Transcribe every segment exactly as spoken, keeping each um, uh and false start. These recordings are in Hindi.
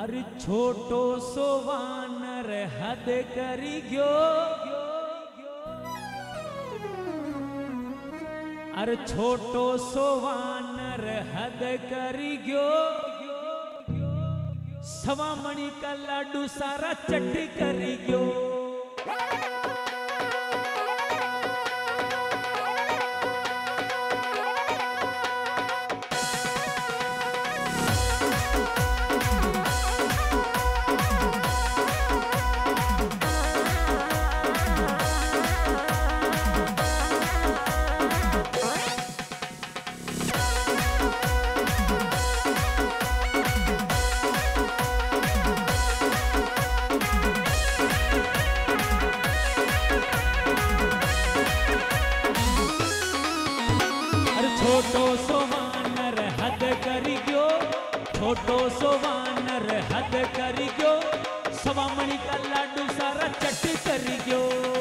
अरे छोटो सो वानर हद करी गयो, अरे छोटो सो वानर हद करी गयो, सवा मणि का लाडू सारा चट करी गयो। छोटो सो वानर हद करी गयो, छोटो सो वानर हद करी गयो, सवा मणि का लाडू सारा चट करी गयो।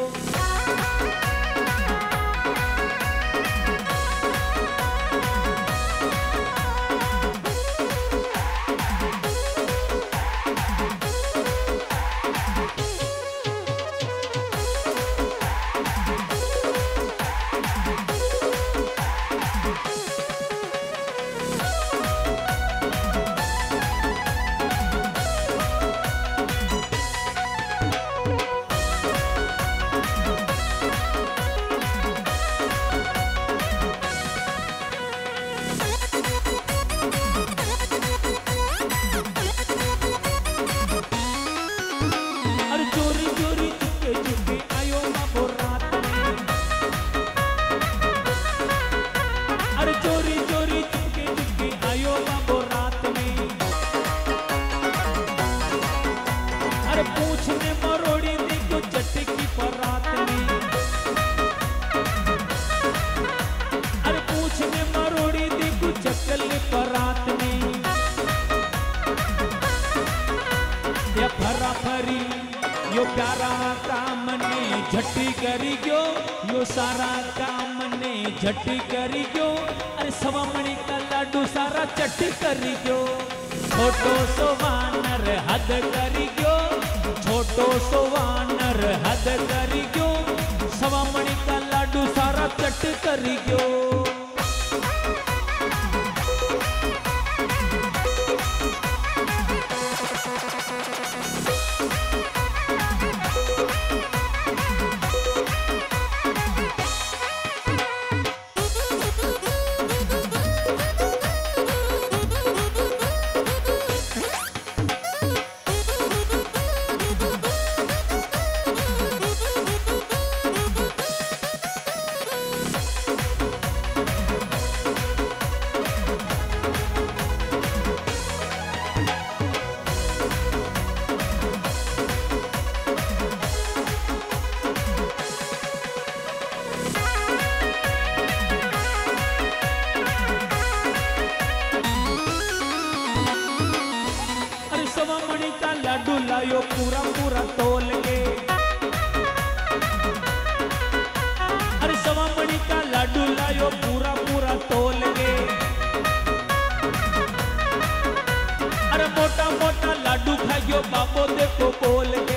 चोरी चोरी चुपके चुपके आयो बाबो रात में, अरे पूछ में मरोड़ी देखो चटकी पर रात में, अरे पूछ में मरोड़ी देखो चक्कल पर रात में, या फरा फरी यो प्यारा काम ने झटी करी गयो, यो सारा काम ने झटी करी गयो, अरे सवा मणि का लाडू सारा चट करी गयो। छोटो सो वानर हद करी गयो, छोटो सो वानर हद करी गयो, सवा मणि का लाडू सारा चट करी गयो। सवा मणि का लाडू लायो पूरा पूरा तोल के, अरे सवा मणि का लाडू लायो पूरा पूरा तोल के, अरे मोटा मोटा लाडू खाइयो बाबो देखो बोल के,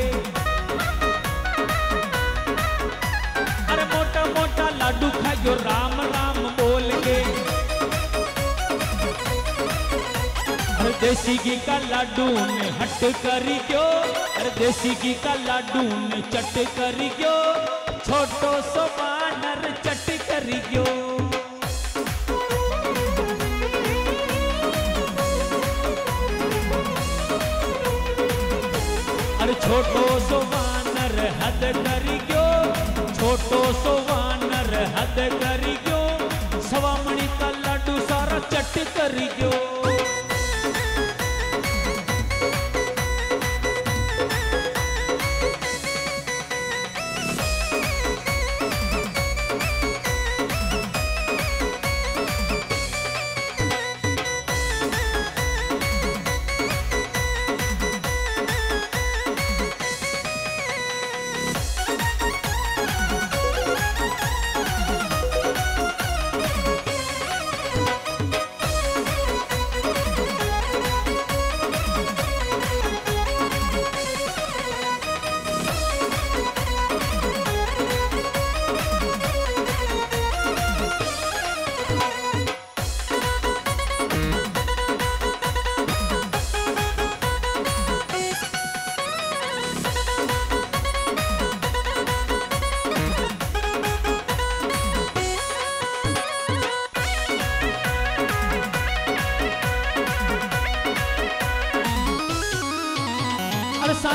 अरे मोटा मोटा लाडू खाइयो राम राम बोल के। देसी घी का लाडू ने हट करी गयो, अरे देसी घी का लाडू ने चट करी गयो, छोटो सो वानर चट करी गयो। अरे छोटो सो वानर हद करी गयो, छोटो सो वानर हद करी गयो, सवा मणि का लाडू सारा चट करी गयो।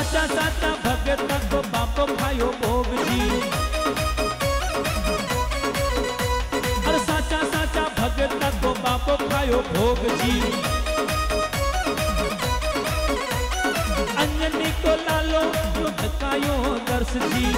साचा साचा भगत को बाप खायो भोग जी। अरे साचा साचा भगत को बाप खायो भोग जी। अंजनी को लालो धकायो दर्श जी।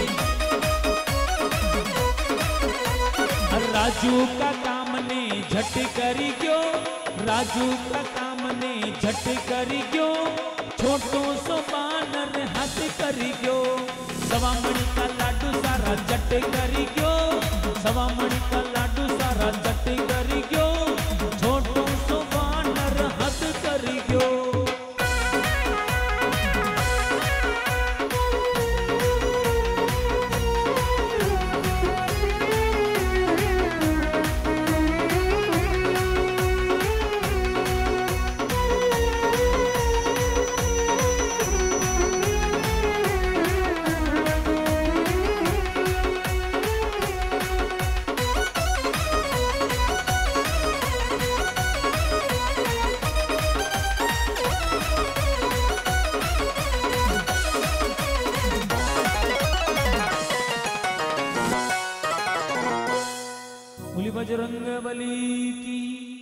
राजू का काम ने झट करी क्यों, राजू का काम ने झट करी क्यों, छोटो सो बानर हाथ करी क्यों, सवा मणि का लाडू सारा चट करी क्यों, सवा मणि का लाडू सारा चट करी क्यों, छोटो सो बानर हाथ करी क्यों। बजरंग बली की